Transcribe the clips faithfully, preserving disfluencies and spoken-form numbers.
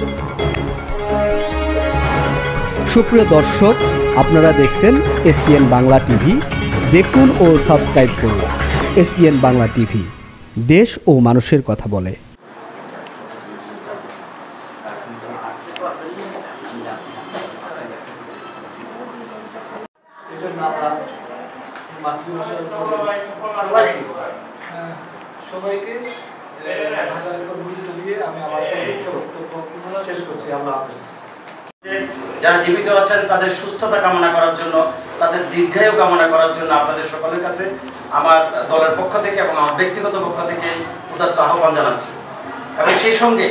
সুপ্রিয় দর্শক, আপনারা দেখছেন এসপিএন বাংলা টিভি। দেখুন ও সাবস্ক্রাইব করুন এসপিএন বাংলা টিভি, দেশ ও মানুষের কথা বলে। সবাইকে ভাষার উপর গুরুত্ব দিয়ে আমি আমার বক্তব্য শেষ করছি। আল্লাহ হাফেজ। যারা জীবিত আছেন তাদের সুস্থতা কামনা করার জন্য, তাদের দীর্ঘায়ু কামনা করার জন্য আপনাদের সকলের কাছে আমার দলের পক্ষ থেকে এবং আমার ব্যক্তিগত পক্ষ থেকে উদাত্ত আহ্বান জানাচ্ছি। এবং সেই সঙ্গে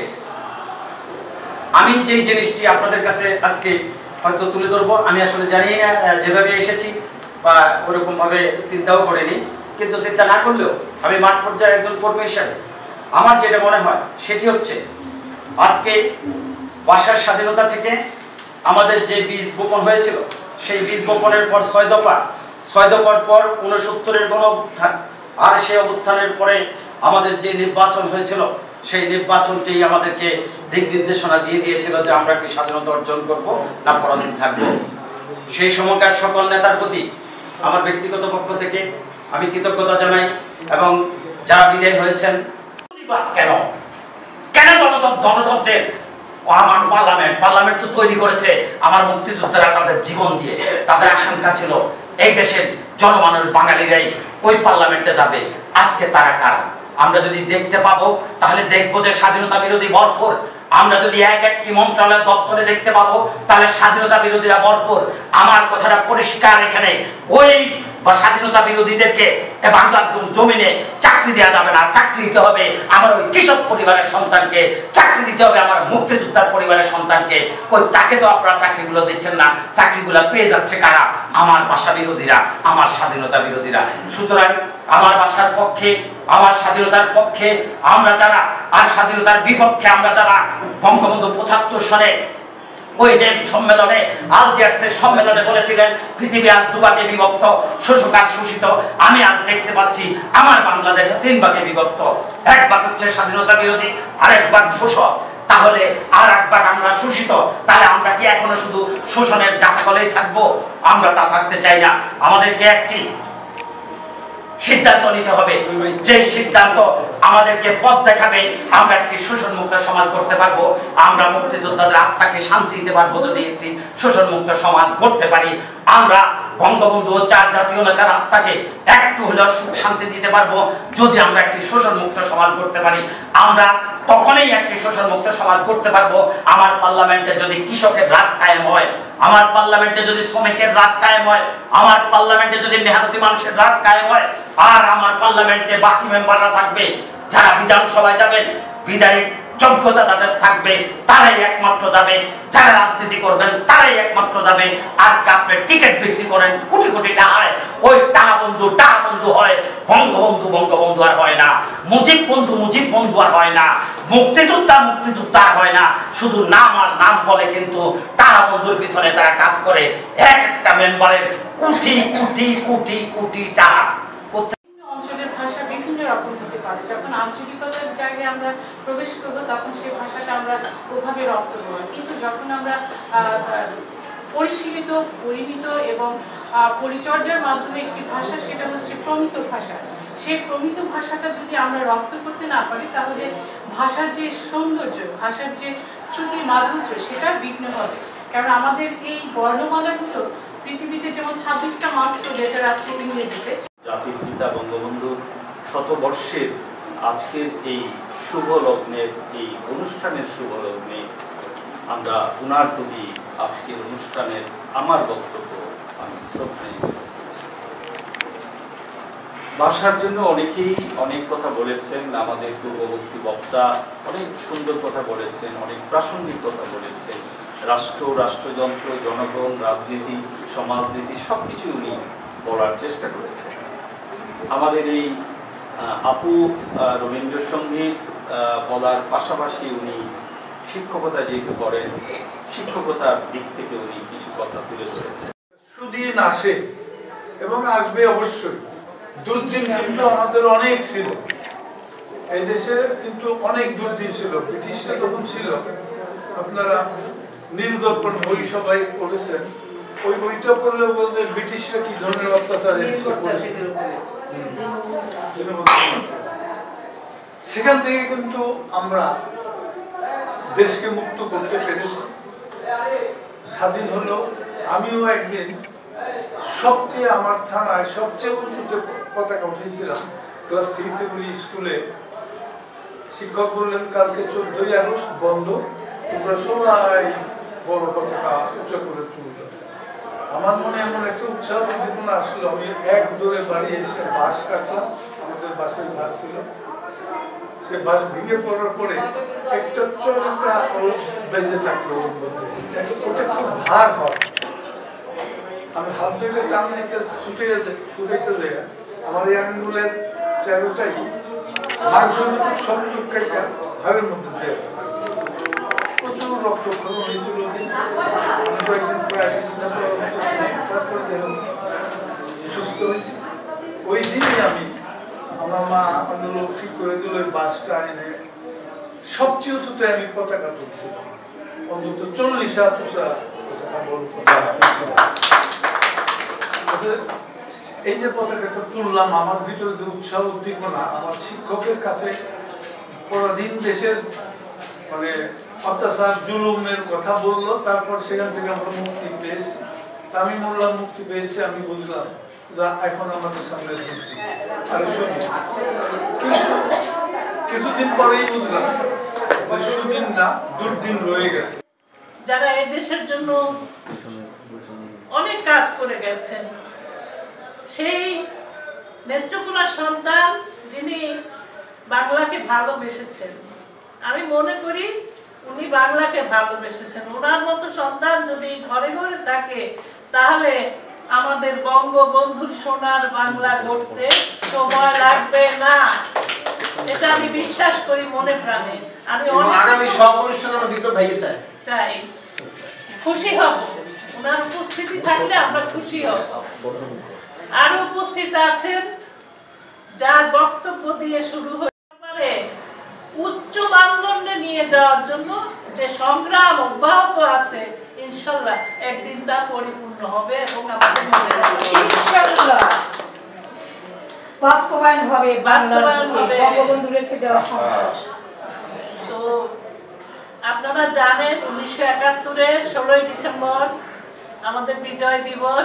আমি যেই জিনিসটি আপনাদের কাছে আজকে হয়তো তুলে ধরবো, আমি আসলে জানি না যেভাবে এসেছি বা ওরকমভাবে চিন্তাও করিনি, কিন্তু চিন্তা না করলেও আমি মাঠ পর্যায়ে একজন কর্মী হিসাবে আমার যেটা মনে হয় সেটি হচ্ছে, আজকে ভাষার স্বাধীনতা থেকে আমাদের যে বীজ বপন হয়েছিল, সেই বীজ বপনের পর ছয় দফা ছয় দফার পর ঊনসত্তরের গণ অভ্যুত্থান, আর সেই অভ্যুত্থানের পরে আমাদের যে নির্বাচন হয়েছিল, সেই নির্বাচনটি আমাদেরকে দিক নির্দেশনা দিয়ে দিয়েছিল যে আমরা কি স্বাধীনতা অর্জন করব না পরাধীন থাকবো। সেই সময়কার সকল নেতার প্রতি আমার ব্যক্তিগত পক্ষ থেকে আমি কৃতজ্ঞতা জানাই। এবং যারা বিদায় হয়েছেন, কেন কেন গণতন্ত্রের আমার পার্লামেন্ট পার্লামেন্ট তো তৈরি করেছে আমার মুক্তিযোদ্ধারা তাদের জীবন দিয়ে। তাদের আকাঙ্ক্ষা ছিল এই দেশের জনমানুষ বাঙালিরাই ওই পার্লামেন্টে যাবে। আজকে তারা কারা আমরা যদি দেখতে পাবো, তাহলে দেখবো যে স্বাধীনতা বিরোধী ভরপুর। আমরা যদি এক একটি মন্ত্রণালয় দপ্তরে দেখতে পাবো, তাহলে স্বাধীনতা বিরোধীরা ভরপুর। আমার কথাটা পরিষ্কার, এখানে ওই বা স্বাধীনতা বিরোধীদেরকে বাংলার জমিনে চাকরি দেওয়া যাবে না। চাকরি দিতে হবে আমার ওই কৃষক পরিবারের সন্তানকে, চাকরি দিতে হবে আমার মুক্তিযোদ্ধার পরিবারের সন্তানকে। কই তাকে তো আপনারা চাকরিগুলো দিচ্ছেন না। চাকরিগুলো পেয়ে যাচ্ছে কারা? আমার ভাষা বিরোধীরা, আমার স্বাধীনতা বিরোধীরা। সুতরাং আমার ভাষার পক্ষে, আমার স্বাধীনতার পক্ষে আমরা যারা, আর স্বাধীনতার বিপক্ষে আমরা যারা, বঙ্গবন্ধু পঁচাত্তর সনে ওই ডেম সম্মেলনে, আলজিয়ার্সের সম্মেলনে বলেছিলেন পৃথিবী আজ দুভাগে বিভক্ত, শোষক আর শোষিত। আমি আজ দেখতে পাচ্ছি আমার বাংলাদেশ তিন ভাগে বিভক্ত। এক ভাগ হচ্ছে স্বাধীনতা বিরোধী, আরেক ভাগ শোষক। তাহলে আর এক ভাগ আমরা শোষিত। তাহলে আমরা কি এখনো শুধু শোষণের জাতকলেই থাকবো? আমরা তা থাকতে চাই না। আমাদেরকে একটি সিদ্ধান্ত নিতে হবে, যে সিদ্ধান্ত আমাদেরকে পথ দেখাবে। আমরা একটি শোষণ মুক্ত সমাজ করতে পারবো, আমরা মুক্তিযোদ্ধাদের আত্মাকে শান্তি দিতে পারবো যদি একটি শোষণ মুক্ত সমাজ করতে পারি। আমরা বঙ্গবন্ধু ও চার জাতীয় নেতার আত্মাকে একটু হলেও সুখ শান্তি দিতে পারবো যদি আমরা একটি শোষণ মুক্ত সমাজ করতে পারি। আমরা তখনই একটি শোষণ মুক্ত সমাজ করতে পারবো আমার পার্লামেন্টে যদি কৃষকের রাজ কায়েম হয়, আমার পার্লামেন্টে যদি শ্রমিকের রাজ কায়েম হয়, আমার পার্লামেন্টে যদি মেহনতি মানুষের রাজ কায়েম হয়, আর আমার পার্লামেন্টে বাকি মেম্বাররা থাকবে যারা বিধানসভায় যাবেন, বিধায়ক যোগ্যতা তাদের থাকবে, তারাই একমাত্র যাবে। যারা রাজনীতি করবেন তারাই একমাত্র যাবে। আজকে আপনি টিকিট বিক্রি করেন কোটি কোটি টাকায়, ওই টাকা বন্ধু টাকা বন্ধু হয়, বঙ্গবন্ধু বঙ্গবন্ধু আর হয় না, মুজিব বন্ধু মুজিব বন্ধু আর হয় না, মুক্তিযোদ্ধা মুক্তিযোদ্ধা আর হয় না। শুধু নাম আর নাম বলে, কিন্তু টাকা বন্ধুর পিছনে তারা কাজ করে। এক একটা মেম্বারের কোটি কোটি কোটি কোটি টাকা। অঞ্চলের ভাষা বিভিন্ন রকম হতে পারে। যখন আঞ্চলিকতার জায়গায় আমরা প্রবেশ করব, তখন সেই ভাষাটা আমরা ওভাবে রপ্ত করব। কিন্তু যখন আমরা পরিশীলিত, পরিমিত এবং পরিচর্যার মাধ্যমে একটি ভাষা, সেটা হচ্ছে প্রমিত ভাষা। সেই প্রমিত ভাষাটা যদি আমরা রপ্ত করতে না পারি, তাহলে ভাষার যে সৌন্দর্য, ভাষার যে শ্রুতি মাধুর্য, সেটা বিঘ্ন হবে। কারণ আমাদের এই বর্ণমালাগুলো পৃথিবীতে যেমন ছাব্বিশটা মাত্র লেটার আছে ইংরেজিতে। জাতির পিতা বঙ্গবন্ধুর শতবর্ষের আজকের এই শুভ লগ্নের, এই অনুষ্ঠানের শুভ লগ্নে আমরা উনার প্রতি আজকের অনুষ্ঠানের আমার বক্তব্য আমি শ্রদ্ধা নিবেদন করছি। ভাষার জন্য অনেকেই অনেক কথা বলেছেন, আমাদের পূর্ববর্তী বক্তা অনেক সুন্দর কথা বলেছেন, অনেক প্রাসঙ্গিক কথা বলেছেন। রাষ্ট্র, রাষ্ট্রযন্ত্র, জনগণ, রাজনীতি, সমাজনীতি সব কিছু উনি বলার চেষ্টা করেছেন। আমাদের এই আপু রবীন্দ্রসঙ্গীত বলার পাশাপাশি উনি শিক্ষকতা যেহেতু করেন, শিক্ষকতার দিক থেকে উনি কিছু কথা তুলে ধরেছেন। সুদিন আসে এবং আসবে অবশ্যই। দুর্দিন কিন্তু আমাদের অনেক ছিল, এই দেশে কিন্তু অনেক দুর্দিন ছিল। ব্রিটিশরা তখন ছিল, আপনারা নীলদর্পণ বই সবাই পড়েছেন, ওই বইটা পড়লে বলতে ব্রিটিশরা কি ধরনের অত্যাচার সেখান থেকে কিন্তু আমরা দেশকে মুক্ত করতে পেরেছি, স্বাধীন হলো। আমিও একদিন সবচেয়ে আমার থানায় সবচেয়ে উঁচুতে পতাকা উঠেছিলাম ক্লাস থ্রিতে বলি স্কুলে। শিক্ষক বললেন কালকে চোদ্দই আগস্ট বন্ধ, তোমরা সবাই বড় পতাকা উঁচু করে তুলবে। আমার মনে এমন একটা উৎসাহ উদ্দীপনা আসলো, আমি এক দৌড়ে বাড়ি এসে বাঁশ কাটলাম, আমাদের বাঁশের ঘাস ছিল, সে বাঁশ ভেঙে পড়ার পরে একটা চরকা বেজে থাকলো ওর মধ্যে, ওটা খুব ধার হয়। আমি হাত দুইটা টান দিতে ছুটে ছুটাইতে যাই, আমার এই আঙ্গুলের চারোটাই মাংস দুটো সব টুকাইটা হাড়ের মধ্যে দিয়ে প্রচুর রক্তক্ষরণ হয়েছিল। আমি কয়েকদিন পরে আসিছিলাম, তারপরে সুস্থ হয়েছি। ওই দিনই আমি আমার মা আমাদের লোক ঠিক করে দিল, ওই বাসটা এনে সবচেয়ে উঁচুতে আমি পতাকা তুলছিলাম, অন্তত চল্লিশ হাত উঁচা পতাকা, বড় পতাকা। এই যে পতাকাটা তুললাম, আমার ভিতরে যে উৎসাহ উদ্দীপনা, আমার শিক্ষকের কাছে পরাধীন দেশের মানে অত্যাচার জুলুমের কথা বললো, তারপর সেখান থেকে আমরা মুক্তি পেয়েছি। তা আমি বললাম মুক্তি পেয়েছি, আমি বুঝলাম যা এখন আমাদের সামনে আর শুধু কিন্তু কিছুদিন পরেই বুঝলাম যে সুদিন না দুর্দিন রয়ে গেছে। যারা এই দেশের জন্য অনেক কাজ করে গেছেন, সেই নেত্রকোনা সন্তান যিনি বাংলাকে ভালোবেসেছেন, আমি মনে করি উনি বাংলাকে ভালোবেসেছেন। ওনার মতো সন্তান যদি ঘরে ঘরে থাকে তাহলে আমাদের বঙ্গবন্ধুর সোনার বাংলা গড়তে সময় লাগবে না, এটা আমি বিশ্বাস করি মনে প্রাণে। আমি আগামী সব অনুষ্ঠানে আমরা বিপ্লব ভাইকে চাই চাই খুশি হব, ওনার উপস্থিতি থাকলে আমরা খুশি হব। আরো উপস্থিত আছেন যার বক্তব্য দিয়ে শুরু হতে পারে উচ্চ মানদণ্ডে নিয়ে যাওয়ার জন্য যে সংগ্রাম অব্যাহত আছে, ইনশাআল্লাহ একদিন তা পরিপূর্ণ হবে এবং আমাদের মনে রাখবে ইনশাআল্লাহ বাস্তবায়ন হবে, বাস্তবায়ন হবে, বঙ্গবন্ধু রেখে যাওয়া সম্ভব। তো আপনারা জানেন উনিশশো একাত্তরের ষোলোই ডিসেম্বর আমাদের বিজয় দিবস।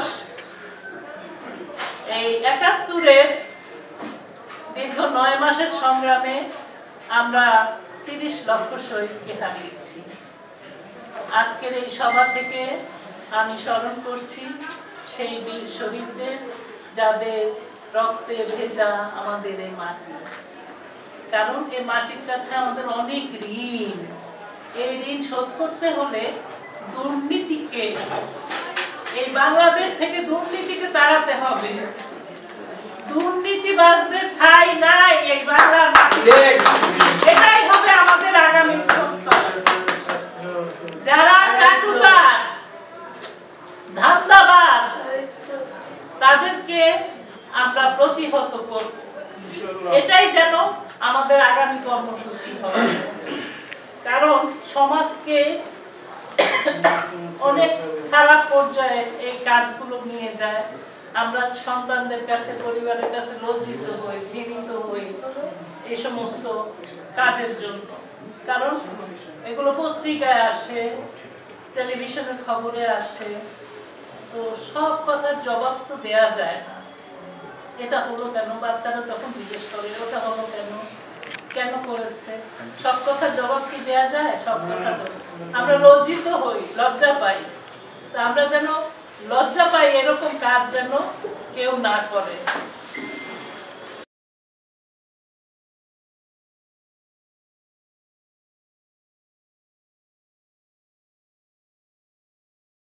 এই একাত্তরের দীর্ঘ নয় মাসের সংগ্রামে আমরা তিরিশ লক্ষ শহীদকে হারিয়েছি। আজকের এই সভা থেকে আমি স্মরণ করছি সেই বীর শহীদদের, যাদের রক্তে ভেজা আমাদের এই মাটি। কারণ এই মাটির কাছে আমাদের অনেক ঋণ, এই ঋণ শোধ করতে হলে দুর্নীতিকে, এই বাংলাদেশ থেকে দুর্নীতিকে তাড়াতে হবে। দুর্নীতিবাজদের ঠাঁই নাই এই বাংলার মাটিতে, এটাই হবে আমাদের আগামী যারা চাটুকার ধান্দাবাজ তাদেরকে আমরা প্রতিহত করব, এটাই যেন আমাদের আগামী কর্মসূচি হয়। কারণ সমাজকে অনেক খারাপ পর্যায়ে এই কাজগুলো নিয়ে যায়। আমরা সন্তানদের কাছে, পরিবারের কাছে লজ্জিত হই, ঘৃণিত হই এই সমস্ত কাজের জন্য। কারণ এগুলো পত্রিকায় আসে, টেলিভিশনের খবরে আসে, তো সব কথার জবাব তো দেয়া যায় না। এটা হলো কেন, বাচ্চারা যখন জিজ্ঞেস করে ওটা হলো কেন, কেন করেছে, সব কথার জবাব কি দেয়া যায়? সব কথা আমরা লজ্জিত হই, লজ্জা পাই। তা আমরা যেন লজ্জা পাই এরকম কাজ যেন কেউ না করে।